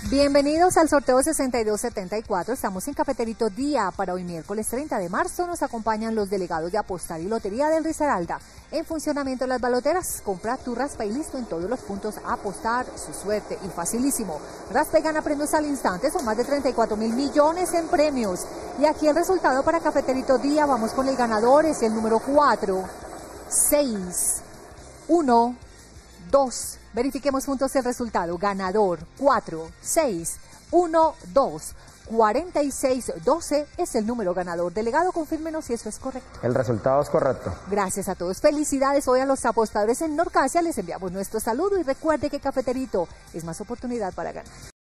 Bienvenidos al sorteo 6274. Estamos en Cafeterito Día para hoy miércoles 30 de marzo. Nos acompañan los delegados de Apostar y Lotería del Risaralda. En funcionamiento de las baloteras, compra tu raspa y listo en todos los puntos Apostar, su suerte y facilísimo. Raspa y gana premios al instante, son más de 34.000 millones en premios. Y aquí el resultado para Cafeterito Día, vamos con el ganador, es el número 4, 6, 1, 2. Verifiquemos juntos el resultado. Ganador 4, 6, 1, 2, 46, 12 es el número ganador. Delegado, confírmenos si eso es correcto. El resultado es correcto. Gracias a todos. Felicidades hoy a los apostadores en Norcasia. Les enviamos nuestro saludo y recuerde que Cafeterito es más oportunidad para ganar.